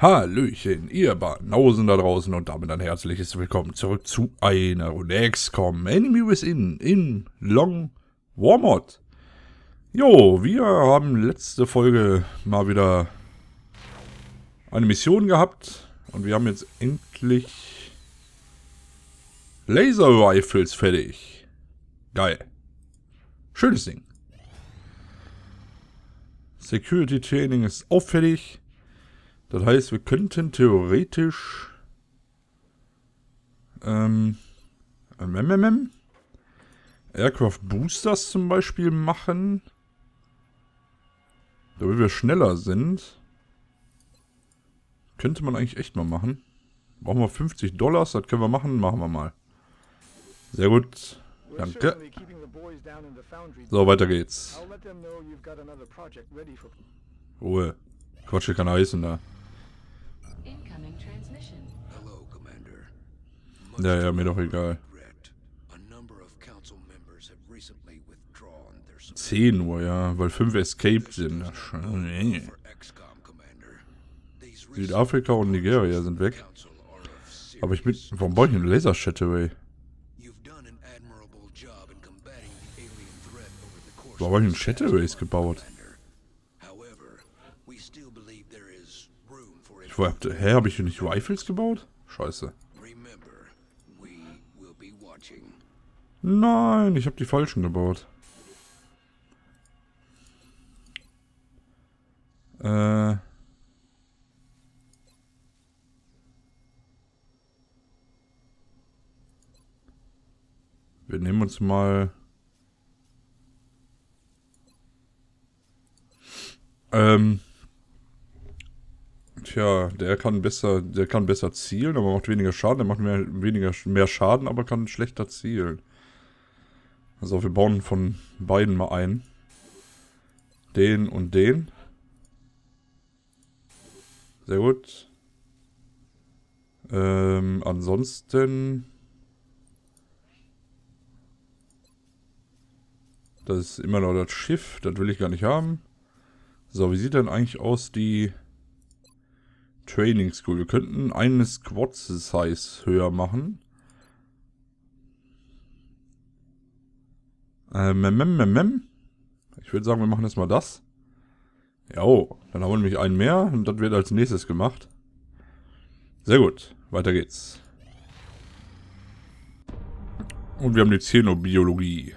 Hallöchen, ihr Banausen da draußen und damit ein herzliches Willkommen zurück zu einer Runde XCOM Enemy Within in Long Warmod. Jo, wir haben letzte Folge mal wieder eine Mission gehabt und wir haben jetzt endlich Laser Rifles fertig. Geil. Schönes Ding. Security Training ist auch fertig. Das heißt, wir könnten theoretisch Aircraft Boosters zum Beispiel machen, damit wir schneller sind. Könnte man eigentlich echt mal machen. Brauchen wir $50, das können wir machen, machen wir mal. Sehr gut, danke. So, weiter geht's. Ruhe. Quatsch, hier kann heißen da. Ja, mir doch egal. 10 Uhr, ja, weil 5 escaped sind. Südafrika und Nigeria sind weg. Aber ich bin... Warum baue ich einen Laser Shatterway? Warum habe ich einen Shatterways gebaut? Habe ich hier nicht Rifles gebaut? Scheiße. Nein, ich habe die falschen gebaut. Wir nehmen uns mal... Tja, der kann besser zielen, aber macht weniger Schaden. Der macht mehr Schaden, aber kann schlechter zielen. Also wir bauen von beiden mal ein. Den und den. Sehr gut. Ansonsten... Das ist immer noch das Schiff. Das will ich gar nicht haben. So, wie sieht denn eigentlich aus die... Training School. Wir könnten eine Squad Size höher machen. Ich würde sagen, wir machen jetzt mal das. Jo, dann haben wir nämlich einen mehr und das wird als nächstes gemacht. Sehr gut, weiter geht's. Und wir haben die Xenobiologie.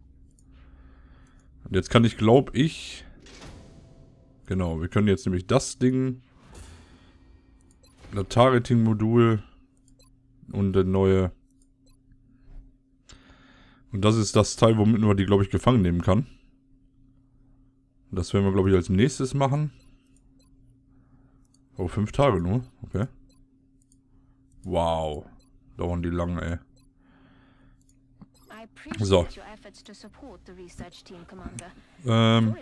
Und jetzt kann ich, glaube ich... Genau, wir können jetzt nämlich das Ding... Das Targeting-Modul und der neue. Und das ist das Teil, womit man die, glaube ich, gefangen nehmen kann. Das werden wir, glaube ich, als nächstes machen. Oh, 5 Tage nur. Okay. Wow. Dauern die lang, ey. So. Da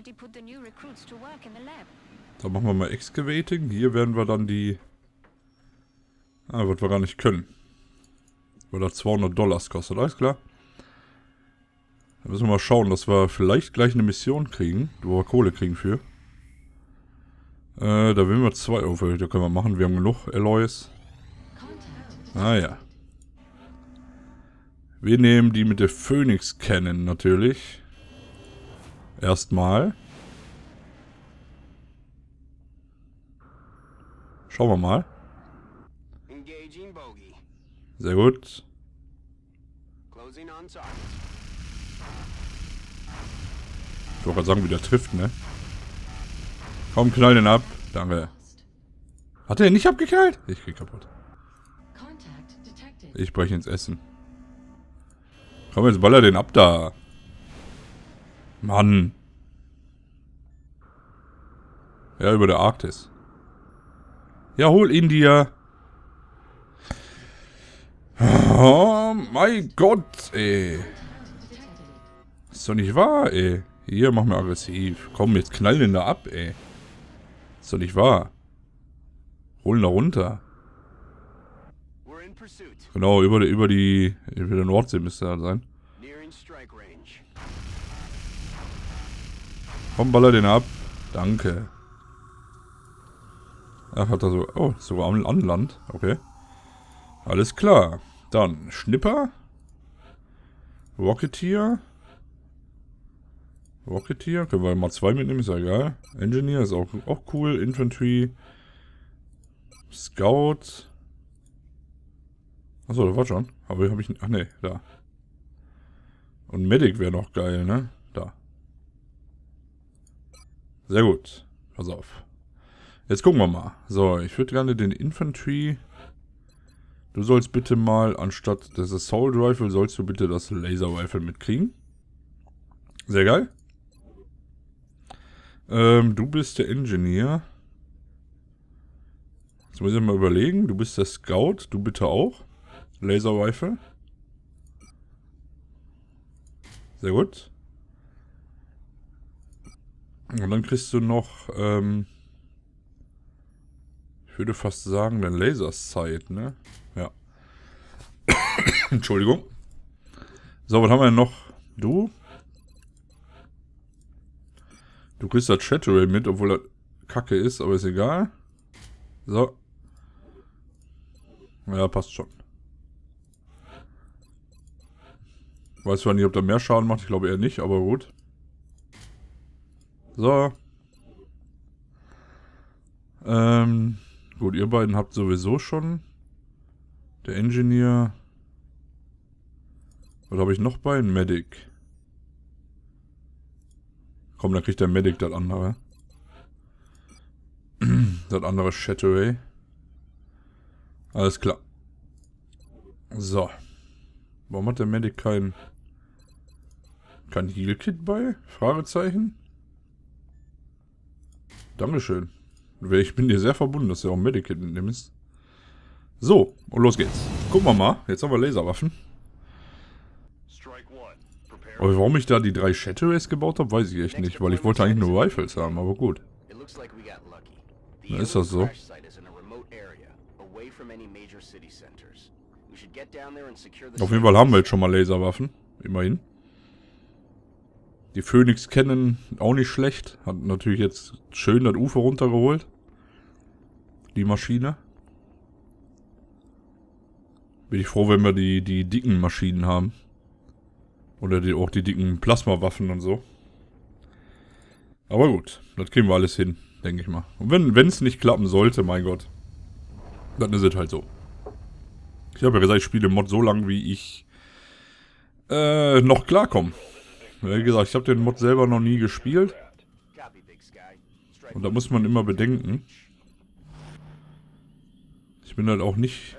machen wir mal Excavating. Hier werden wir dann die... was wir gar nicht können. Weil das $200 kostet, alles klar. Da müssen wir mal schauen, dass wir vielleicht gleich eine Mission kriegen, wo wir Kohle kriegen für. Da will wir 2 Euro, da können wir machen, wir haben genug Alloys. Ah ja. Wir nehmen die mit der Phoenix Cannon natürlich. Erstmal. Schauen wir mal. Sehr gut. Ich wollte gerade sagen, wie der trifft, ne? Komm, knall den ab. Danke. Hat er nicht abgeknallt? Ich krieg kaputt. Ich breche ins Essen. Komm, jetzt baller den ab da. Mann. Ja, über der Arktis. Ja, hol ihn dir. Oh mein Gott, ey. Ist doch nicht wahr, ey. Hier, mach mir aggressiv. Komm, jetzt knall den da ab, ey. Ist doch nicht wahr. Hol ihn da runter. Genau, über der Nordsee müsste er sein. Komm, baller den ab. Danke. Ach, hat er so... Oh, sogar am Land. Okay. Alles klar. Dann Schnipper. Rocketeer. Rocketeer. Können wir mal 2 mitnehmen, ist ja egal. Engineer ist auch cool. Infantry. Scout. Achso, das war schon. Aber habe ich... Ach nee, da. Und Medic wäre noch geil, ne? Da. Sehr gut. Pass auf. Jetzt gucken wir mal. So, ich würde gerne den Infantry... Du sollst bitte mal, anstatt des Assault Rifle, sollst du bitte das Laser Rifle mitkriegen. Sehr geil. Du bist der Engineer. Jetzt muss ich mal überlegen. Du bist der Scout. Du bitte auch. Laser Rifle. Sehr gut. Und dann kriegst du noch, ich würde fast sagen, den Laser Sight, ne? Ja. Entschuldigung. So, was haben wir denn noch? Du? Du kriegst das Chatteray mit, obwohl das Kacke ist, aber ist egal. So. Ja, passt schon. Weiß zwar nicht, ob der mehr Schaden macht, ich glaube eher nicht, aber gut. So. Gut, ihr beiden habt sowieso schon. Der Engineer. Was habe ich noch bei? Ein Medic. Komm, dann kriegt der Medic das andere. Das andere Chatteray. Alles klar. So. Warum hat der Medic kein Heal-Kit bei? Fragezeichen. Dankeschön. Ich bin dir sehr verbunden, dass du auch ein Medic-Kit mitnimmst. So, und los geht's. Gucken wir mal. Jetzt haben wir Laserwaffen. Aber warum ich da die 3 Chaterays gebaut habe, weiß ich echt nicht. Weil ich wollte eigentlich nur Rifles haben, aber gut. Dann ist das so. Auf jeden Fall haben wir jetzt schon mal Laserwaffen. Immerhin. Die Phoenix Cannon auch nicht schlecht. Hat natürlich jetzt schön das Ufer runtergeholt. Die Maschine. Bin ich froh, wenn wir die dicken Maschinen haben. Oder auch die dicken Plasmawaffen und so. Aber gut, das kriegen wir alles hin, denke ich mal. Und wenn es nicht klappen sollte, mein Gott, dann ist es halt so. Ich habe ja gesagt, ich spiele Mod so lange, wie ich noch klarkomme. Wie gesagt, ich habe den Mod selber noch nie gespielt. Und da muss man immer bedenken. Ich bin halt auch nicht...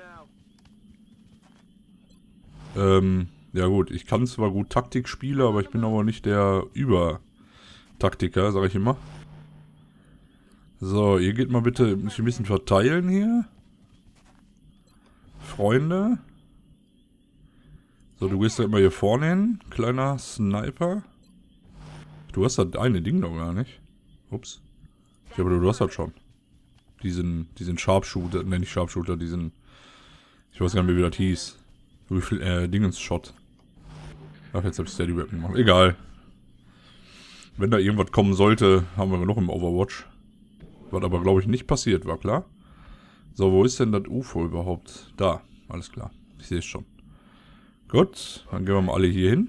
ja gut, ich kann zwar gut Taktik spielen, aber ich bin aber nicht der Über-Taktiker, sage ich immer. So, ihr geht mal bitte mich ein bisschen verteilen hier. Freunde. So, du gehst da immer hier vorne hin, kleiner Sniper. Du hast das eine Ding doch gar nicht. Ups. Ich glaube, du hast das schon. Diesen Sharpshooter, ne, nicht Sharpshooter, diesen... Ich weiß gar nicht mehr, wie das hieß. Wie viel, Dingens-Shot. Ach, jetzt hab ich Steady Weapon gemacht. Egal. Wenn da irgendwas kommen sollte, haben wir genug im Overwatch. Was aber, glaube ich, nicht passiert war, klar? So, wo ist denn das UFO überhaupt? Da, alles klar. Ich sehe es schon. Gut, dann gehen wir mal alle hier hin.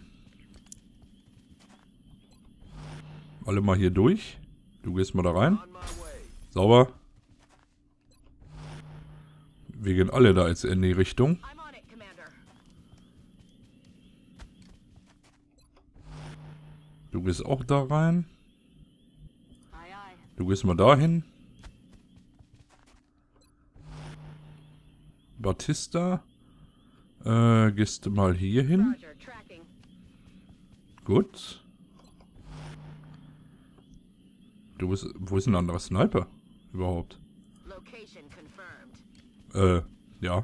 Alle mal hier durch. Du gehst mal da rein. Sauber. Wir gehen alle da jetzt in die Richtung. Du gehst auch da rein. Du gehst mal dahin. Batista. Gehst du mal hier hin. Gut. Du bist... Wo ist ein anderer Sniper? Überhaupt? Ja.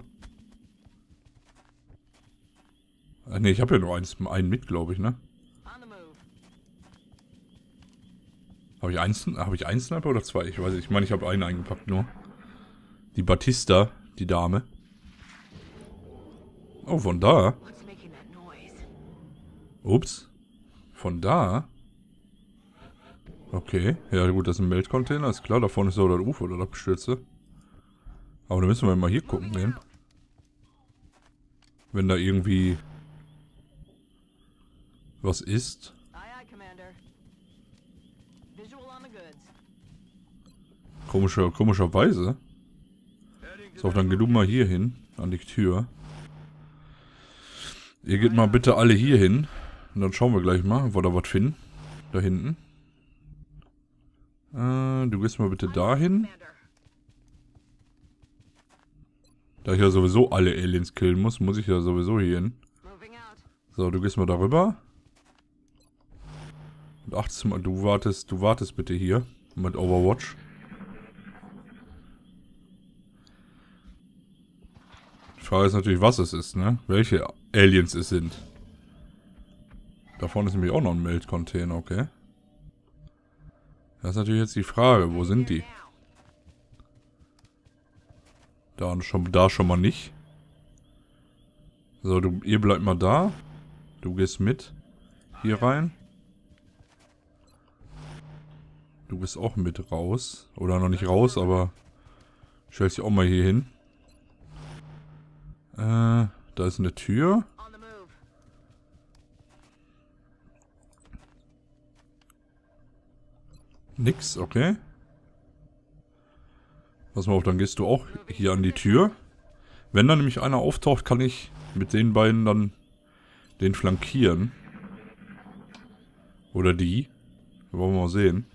Ne, ich habe ja nur einen mit, glaube ich, ne? Habe ich einen Sniper oder 2? Ich weiß nicht. Ich meine, ich habe einen eingepackt nur. Die Batista, die Dame. Oh, von da. Ups. Von da. Okay, ja gut, das ist ein Meldcontainer, ist klar, da vorne ist auch das UFO oder das Abgestürzte. Aber da müssen wir mal hier gucken gehen. Wenn da irgendwie was ist. Komischerweise. So, dann geh du mal hier hin, an die Tür. Ihr geht mal bitte alle hier hin. Und dann schauen wir gleich mal, ob wir da was finden. Da hinten. Du gehst mal bitte dahin. Da ich ja sowieso alle Aliens killen muss, muss ich ja sowieso hier hin. So, du gehst mal darüber. Und achtest mal, du wartest bitte hier. Mit Overwatch. Die Frage ist natürlich, was es ist, ne? Welche Aliens es sind. Da vorne ist nämlich auch noch ein Meldcontainer, okay. Das ist natürlich jetzt die Frage, wo sind die? Da schon mal nicht. So, ihr bleibt mal da. Du gehst mit. Hier rein. Du bist auch mit raus. Oder noch nicht raus, aber stellst dich auch mal hier hin. Da ist eine Tür. Nix, okay. Pass mal auf, dann gehst du auch hier an die Tür. Wenn da nämlich einer auftaucht, kann ich mit den beiden dann den flankieren. Oder die. Wollen wir mal sehen.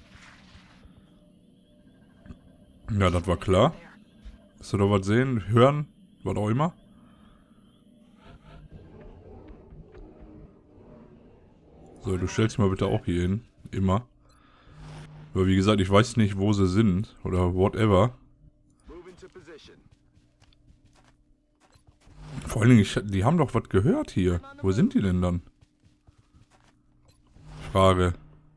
Ja, das war klar. Hast du da was sehen, hören, was auch immer? So, du stellst dich mal bitte auch hier hin. Immer. Aber wie gesagt, ich weiß nicht, wo sie sind. Oder whatever. Vor allen Dingen, die haben doch was gehört hier. Wo sind die denn dann? Frage.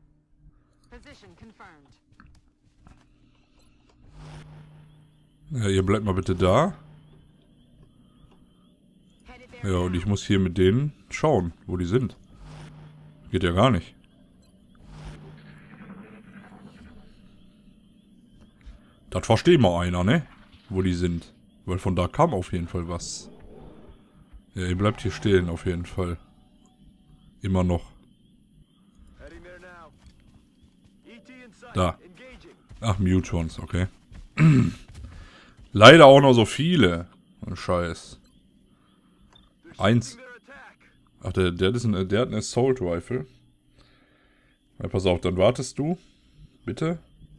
Ja, ihr bleibt mal bitte da. Ja, und ich muss hier mit denen schauen, wo die sind. Geht ja gar nicht. Das versteht mal einer, ne? Wo die sind. Weil von da kam auf jeden Fall was. Ja, ihr bleibt hier stehen, auf jeden Fall. Immer noch. Da. Ach, Mutrons, okay. Leider auch noch so viele. Scheiß. Eins. Ach, der hat eine Assault Rifle. Ja, pass auf, dann wartest du. Bitte.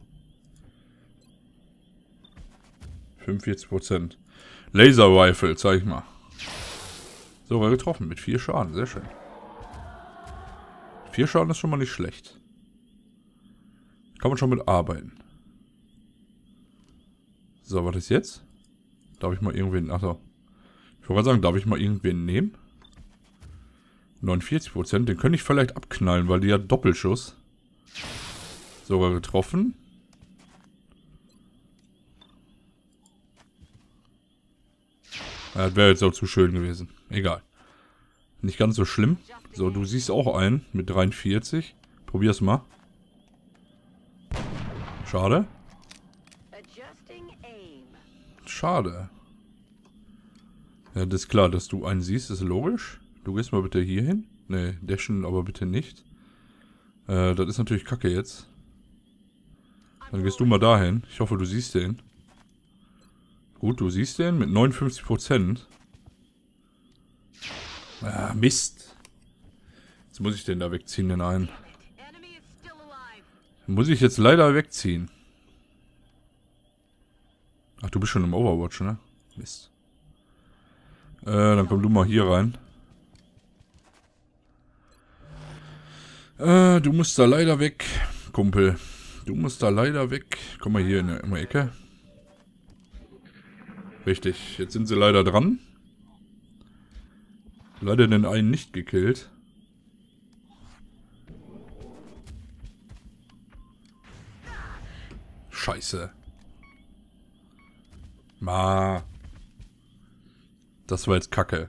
45%. Laser Rifle, zeig ich mal. Sogar getroffen mit 4 Schaden, sehr schön. 4 Schaden ist schon mal nicht schlecht. Kann man schon mit arbeiten. So, was ist jetzt? Darf ich mal irgendwen... Achso. Ich wollte gerade sagen, darf ich mal irgendwen nehmen? 49%, den könnte ich vielleicht abknallen, weil die hat Doppelschuss. Sogar getroffen. Ja, das wäre jetzt auch zu schön gewesen. Egal. Nicht ganz so schlimm. So, du siehst auch einen mit 43. Probier's mal. Schade. Schade. Ja, das ist klar, dass du einen siehst, ist logisch. Du gehst mal bitte hier hin. Ne, dashen aber bitte nicht. Das ist natürlich kacke jetzt. Dann gehst du mal dahin. Ich hoffe, du siehst den. Gut, du siehst den mit 59%. Ah, Mist. Jetzt muss ich den da wegziehen, den einen. Muss ich jetzt leider wegziehen. Ach, du bist schon im Overwatch, ne? Mist. Dann komm du mal hier rein. Du musst da leider weg, Kumpel. Du musst da leider weg. Komm mal hier in der Ecke. Richtig, jetzt sind sie leider dran. Leider den einen nicht gekillt. Scheiße. Das war jetzt Kacke.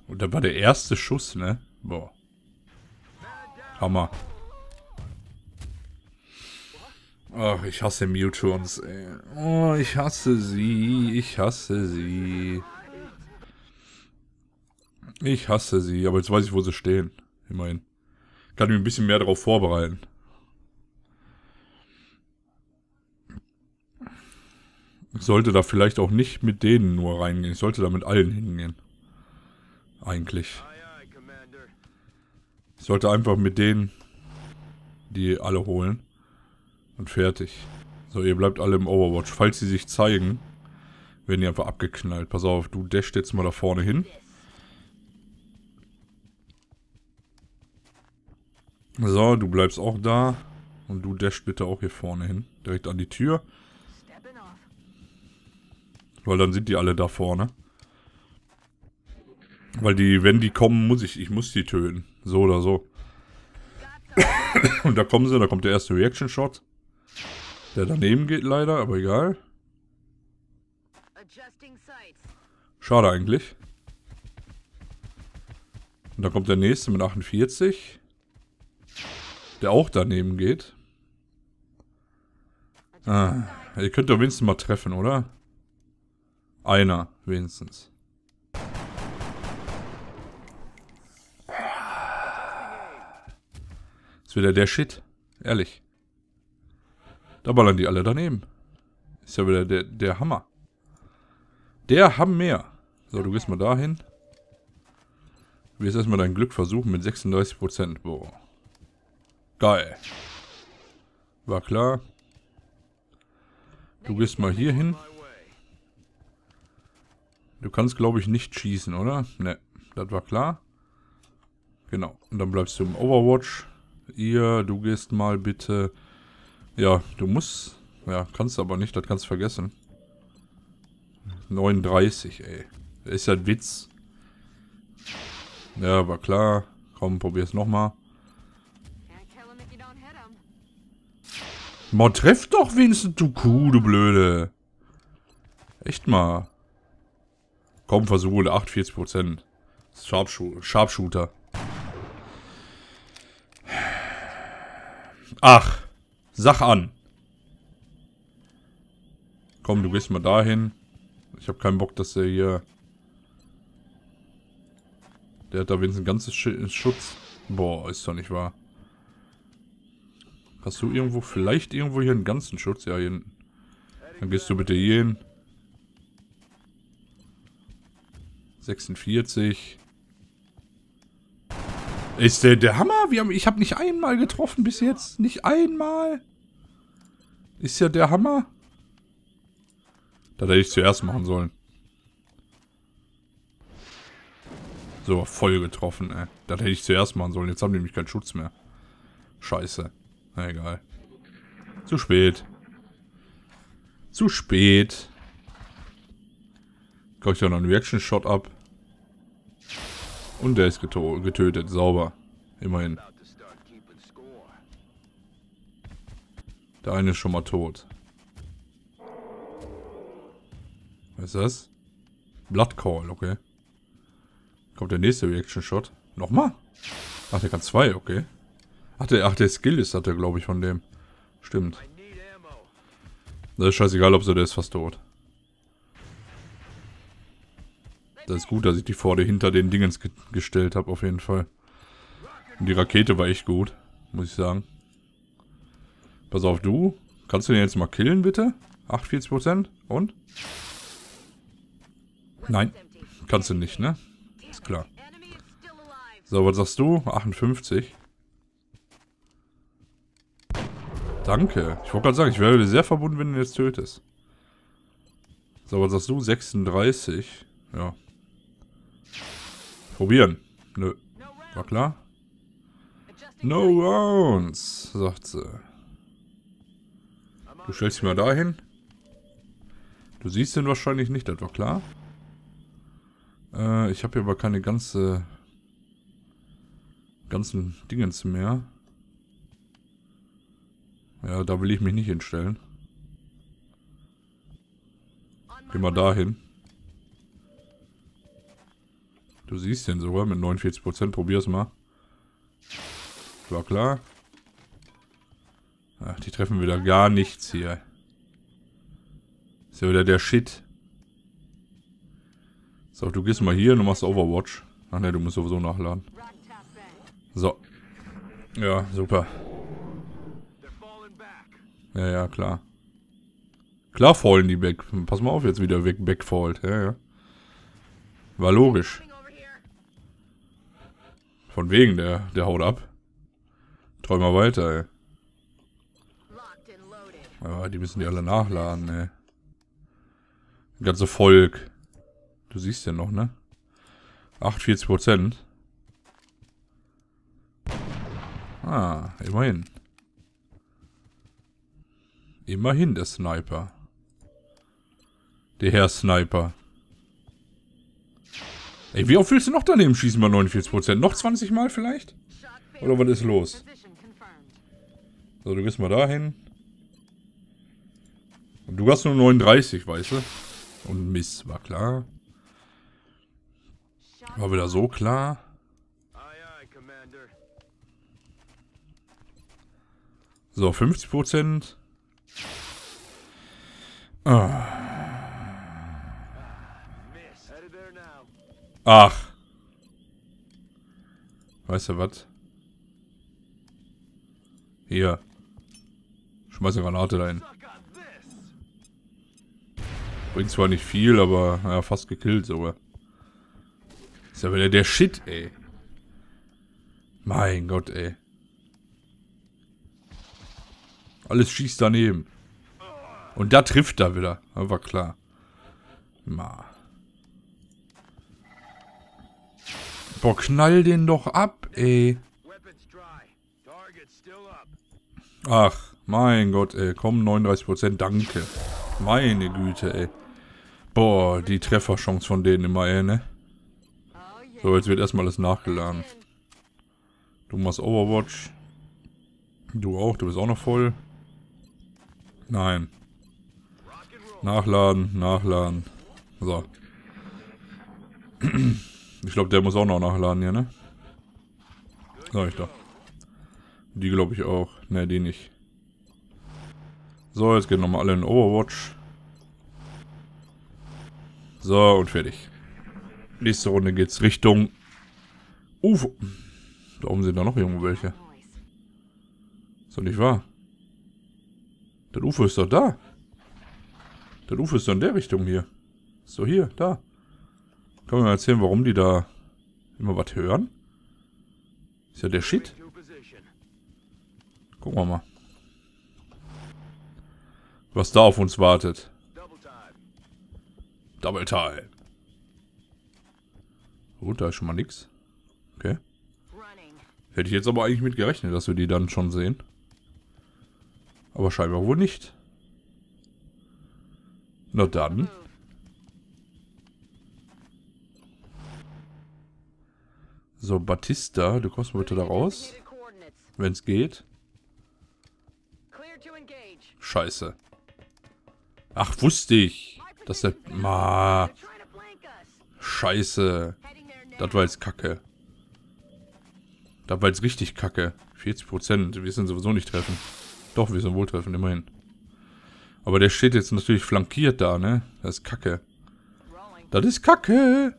Und da war der erste Schuss, ne? Boah. Hammer. Ach, ich hasse Mutons, ey. Oh, ich hasse sie. Ich hasse sie. Ich hasse sie. Aber jetzt weiß ich, wo sie stehen. Immerhin. Kann mich ein bisschen mehr darauf vorbereiten. Ich sollte da vielleicht auch nicht mit denen nur reingehen. Ich sollte da mit allen hingehen. Eigentlich. Ich sollte einfach mit denen, die alle holen. Und fertig. So, ihr bleibt alle im Overwatch. Falls sie sich zeigen, werden die einfach abgeknallt. Pass auf, du dasht jetzt mal da vorne hin. So, du bleibst auch da. Und du dasht bitte auch hier vorne hin. Direkt an die Tür. Weil dann sind die alle da vorne. Weil die, wenn die kommen, ich muss die töten. So oder so. Und da kommen sie, da kommt der erste Reaction-Shot. Der daneben geht leider, aber egal. Schade eigentlich. Und dann kommt der nächste mit 48. Der auch daneben geht. Ah, ihr könnt doch wenigstens mal treffen, oder? Einer, wenigstens. Ist wieder der Shit. Ehrlich. Da ballern die alle daneben. Ist ja wieder der Hammer. Der Hammer. So, du gehst mal dahin. Du wirst erstmal dein Glück versuchen mit 36%. Boah. Geil. War klar. Du gehst mal hier hin. Du kannst, glaube ich, nicht schießen, oder? Ne, das war klar. Genau. Und dann bleibst du im Overwatch. Du gehst mal bitte... Ja, du musst... Ja, kannst aber nicht, das kannst du vergessen. 39, ey. Das ist ja ein Witz. Ja, war klar. Komm, probier's nochmal. Man, treff doch wenigstens, du Kuh, du Blöde. Echt mal. Komm, versuche, 48%. Sharpshooter. Ach, sag an. Komm, du gehst mal dahin. Ich habe keinen Bock, dass der hier... Der hat da wenigstens ein ganzes Schutz. Boah, ist doch nicht wahr. Hast du irgendwo, vielleicht irgendwo hier einen ganzen Schutz? Ja, hier hinten. Dann gehst du bitte hier hin. 46. Ist der Hammer? Ich habe nicht einmal getroffen bis jetzt. Nicht einmal. Ist ja der Hammer. Das hätte ich zuerst machen sollen. So, voll getroffen, ey. Das hätte ich zuerst machen sollen. Jetzt haben die nämlich keinen Schutz mehr. Scheiße. Na egal. Zu spät. Zu spät. Krieg ich da noch einen Reaction-Shot ab. Und der ist getötet. Sauber. Immerhin. Der eine ist schon mal tot. Was ist das? Blood Call, okay. Kommt der nächste Reaction-Shot. Nochmal? Ach, der kann 2, okay. Ach, der Skill ist, hat er, glaube ich, von dem. Stimmt. Das ist scheißegal, ob so, der ist fast tot. Das ist gut, dass ich die Pforte hinter den Dingens gestellt habe, auf jeden Fall. Und die Rakete war echt gut, muss ich sagen. Pass auf, du. Kannst du den jetzt mal killen, bitte? 48%? Und? Nein. Kannst du nicht, ne? Ist klar. So, was sagst du? 58. Danke. Ich wollte gerade sagen, ich wäre dir sehr verbunden, wenn du ihn jetzt tötest. So, was sagst du? 36. Ja. Probieren. Nö. War klar? No rounds, sagt sie. Du stellst dich mal dahin. Du siehst den wahrscheinlich nicht, das war klar. Ich habe hier aber keine ganzen Dingens mehr. Ja, da will ich mich nicht hinstellen. Geh mal dahin. Du siehst den sogar mit 49%. Probier's mal. War klar. Ach, die treffen wieder gar nichts hier. Ist ja wieder der Shit. So, du gehst mal hier und du machst Overwatch. Ach ne, du musst sowieso nachladen. So. Ja, super. Ja, ja, klar. Klar fallen die weg. Pass mal auf, jetzt wieder wegfallt. Ja, ja. War logisch. Von wegen, der haut ab. Träum mal weiter, ey. Ja, die müssen die alle nachladen, ey. Das ganze Volk. Du siehst ja noch, ne? 48%. Ah, immerhin. Immerhin der Sniper. Der Herr Sniper. Ey, wie oft willst du noch daneben schießen bei 49%? Noch 20 Mal vielleicht? Oder was ist los? So, du gehst mal dahin. Und du hast nur 39, weißt du? Und Mist, war klar. War wieder so klar. So, 50%. Ah. Ach. Weißt du was? Hier. Schmeiß eine Granate dahin. Bringt zwar nicht viel, aber ja, fast gekillt sogar. Ist ja wieder der Shit, ey. Mein Gott, ey. Alles schießt daneben. Und da trifft er wieder. Das war klar. Ma. Boah, knall den doch ab, ey. Ach, mein Gott, ey. Komm, 39%, danke. Meine Güte, ey. Boah, die Trefferchance von denen immer, ey, ne? So, jetzt wird erstmal alles nachgeladen. Du machst Overwatch. Du auch, du bist auch noch voll. Nein. Nachladen, nachladen. So. Ich glaube, der muss auch noch nachladen hier, ne? Sag ich doch. Die glaube ich auch. Ne, die nicht. So, jetzt gehen nochmal alle in Overwatch. So, und fertig. Nächste Runde geht's Richtung UFO. Da oben sind da noch irgendwo welche. Ist doch nicht wahr? Das UFO ist doch da. Das UFO ist doch in der Richtung hier. Ist doch hier, da. Kann man mal erzählen, warum die da immer was hören? Ist ja der Shit. Gucken wir mal. Was da auf uns wartet. Double Time. Gut, da ist schon mal nix. Okay. Hätte ich jetzt aber eigentlich mit gerechnet, dass wir die dann schon sehen. Aber scheinbar wohl nicht. Na dann. So, Batista, du kommst mal bitte da raus. Wenn es geht. Scheiße. Ach, wusste ich. Dass der... Ma. Scheiße. Das war jetzt Kacke. Das war jetzt richtig Kacke. 40%. Wir sind sowieso nicht treffen. Doch, wir sind wohl treffen, immerhin. Aber der steht jetzt natürlich flankiert da, ne? Das ist Kacke. Das ist Kacke.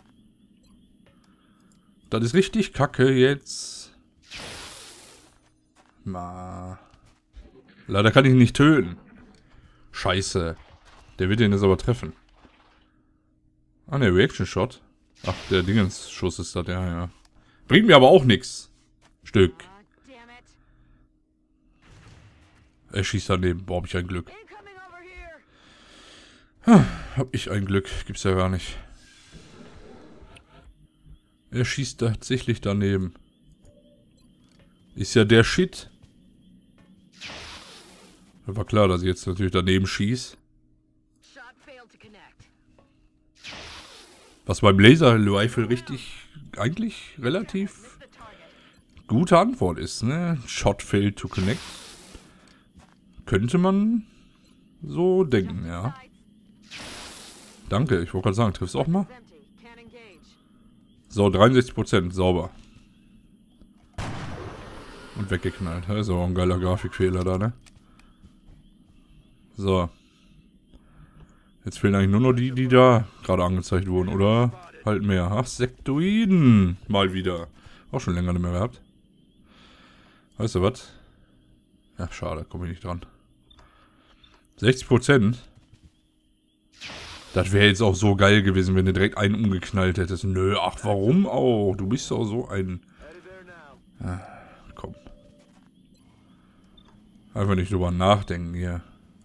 Das ist richtig Kacke jetzt. Ma. Leider kann ich ihn nicht töten. Scheiße. Der wird ihn jetzt aber treffen. Ah ne, Reaction Shot. Ach, der Dingensschuss ist das, ja, ja. Bringt mir aber auch nichts. Stück. Er schießt daneben. Boah, hab ich ein Glück. Hab ich ein Glück. Gibt's ja gar nicht. Er schießt tatsächlich daneben. Ist ja der Shit. War klar, dass ich jetzt natürlich daneben schieße. Was beim Laser Rifle richtig, eigentlich relativ gute Antwort ist, ne? Shot failed to connect. Könnte man so denken, ja. Danke, ich wollte gerade sagen, triffst auch mal. So, 63%, sauber. Und weggeknallt. Das ist auch ein geiler Grafikfehler da, ne? So. Jetzt fehlen eigentlich nur noch die, die da gerade angezeigt wurden, oder? Halt mehr. Ach, Sektoiden. Mal wieder. Auch schon länger nicht mehr gehabt. Weißt du was? Ach, schade, komme ich nicht dran. 60%? Das wäre jetzt auch so geil gewesen, wenn du direkt einen umgeknallt hättest. Nö, ach, warum auch? Du bist doch so ein... Ah, komm. Einfach nicht drüber nachdenken hier.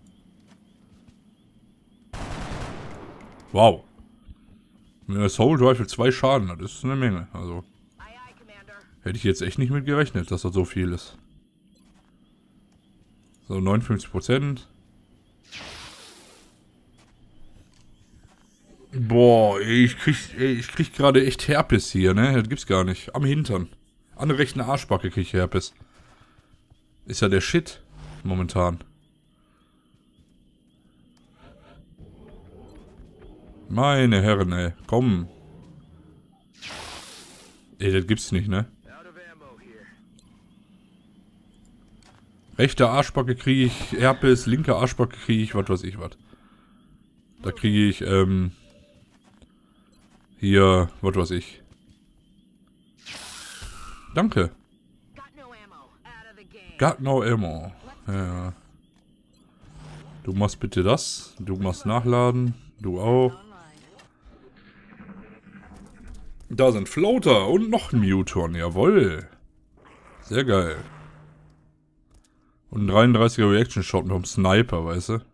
Wow. Mit der Soul Rifle 2 Schaden, das ist eine Menge. Also. Hätte ich jetzt echt nicht mit gerechnet, dass das so viel ist. So, 59%. Boah, ey, ich krieg gerade echt Herpes hier, ne? Das gibt's gar nicht. Am Hintern. An der rechten Arschbacke krieg ich Herpes. Ist ja der Shit. Momentan. Meine Herren, ey. Komm. Ey, das gibt's nicht, ne? Rechte Arschbacke kriege ich Herpes, linke Arschbacke kriege ich, was weiß ich was. Da kriege ich, hier, was weiß ich. Danke. Got no ammo. Ja. Du machst bitte das. Du machst nachladen. Du auch. Da sind Floater und noch ein Muton. Jawohl. Sehr geil. Und ein 33er Reaction Shot mit einem Sniper, weißt du?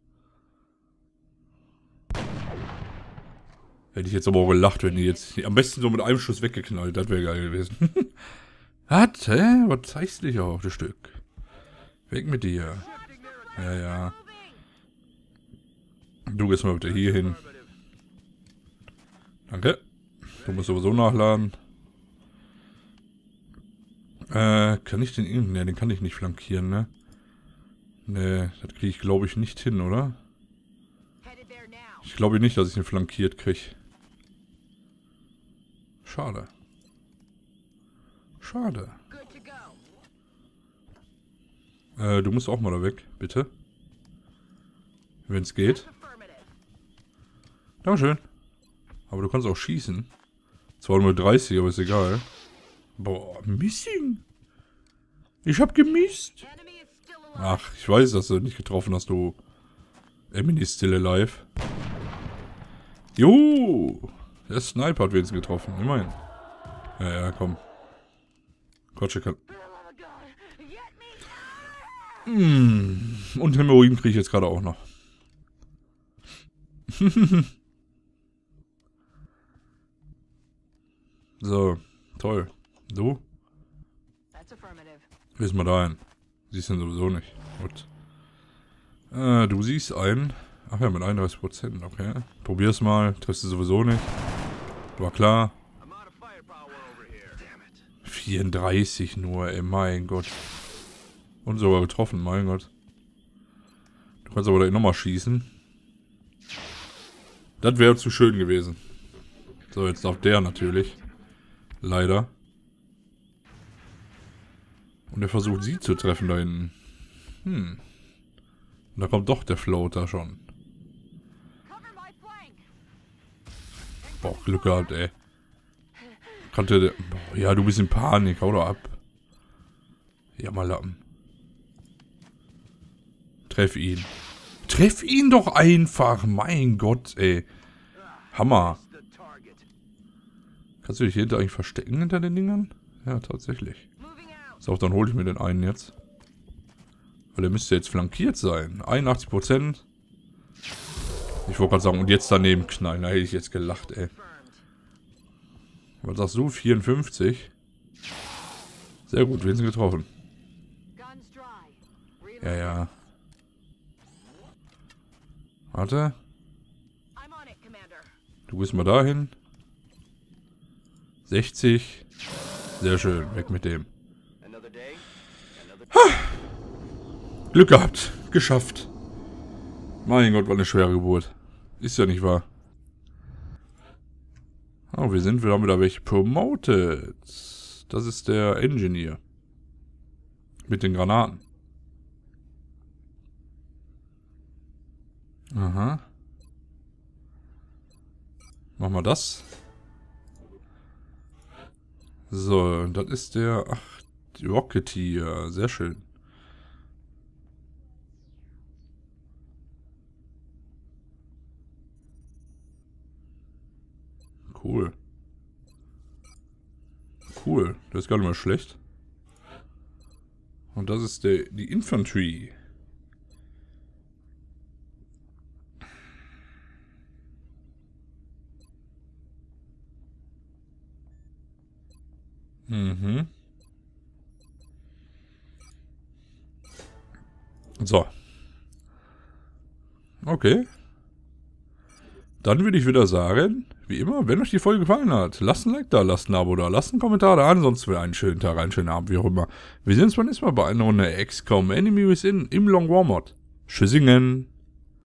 Hätte ich jetzt aber auch gelacht, wenn die jetzt... Am besten so mit einem Schuss weggeknallt. Das wäre geil gewesen. Was? Hä? Was zeigst du dich auf das Stück? Weg mit dir. Ja, ja. Du gehst mal bitte hier hin. Danke. Du musst sowieso nachladen. Kann ich den... Ne, den kann ich nicht flankieren, ne? Ne, das kriege ich glaube ich nicht hin, oder? Ich glaube nicht, dass ich ihn flankiert kriege. Schade. Schade. Du musst auch mal da weg, bitte. Wenn es geht. Dankeschön. Aber du kannst auch schießen. Zwar nur 30, aber ist egal. Boah, Missing. Ich hab gemisst. Ach, ich weiß, dass du nicht getroffen hast, du. Emily ist still alive. Jo! Der Sniper hat wenigstens getroffen, immerhin. Ja, ja, komm. Quatsch, kann. Und Hämorrhoiden kriege ich jetzt gerade auch noch. So, toll. Du? Willst mal da hin? Siehst du sowieso nicht. Gut. Du siehst einen. Ach ja, mit 31%, okay. Probier's mal. Triffst du sowieso nicht. War klar. 34 nur, ey, mein Gott. Und sogar getroffen, mein Gott. Du kannst aber da nochmal schießen. Das wäre zu schön gewesen. So, jetzt darf der natürlich. Leider. Und er versucht sie zu treffen da hinten. Und da kommt doch der Floater schon. Boah, Glück gehabt, ey. Kannte der... Boah, ja, du bist in Panik, hau doch ab. Ja, mal Lappen. Treff ihn. Treff ihn doch einfach, mein Gott, ey. Hammer. Kannst du dich hinter eigentlich verstecken hinter den Dingern? Ja, tatsächlich. So, dann hole ich mir den einen jetzt. Weil der müsste jetzt flankiert sein. 81%. Ich wollte gerade sagen, und jetzt daneben knallen. Da hätte ich jetzt gelacht, ey. Was sagst du? 54? Sehr gut, wenigstens getroffen. Ja, ja. Warte. Du gehst mal dahin. 60. Sehr schön, weg mit dem. Ha! Glück gehabt. Geschafft. Mein Gott, war eine schwere Geburt. Ist ja nicht wahr. Oh, wir sind wieder welche promoted. Das ist der Engineer. Mit den Granaten. Aha. Machen wir das. So, das ist der... Ach, die Rocketeer. Sehr schön. Cool. Cool. Das ist gar nicht mal schlecht. Und das ist die Infantry. Mhm. So. Okay. Dann würde ich wieder sagen, wie immer, wenn euch die Folge gefallen hat, lasst ein Like da, lasst ein Abo da, lasst einen Kommentar da. Ansonsten für einen schönen Tag, einen schönen Abend, wie auch immer. Wir sehen uns beim nächsten Mal bei einer Runde XCOM Enemy Within im Long War Mod. Tschüssingen.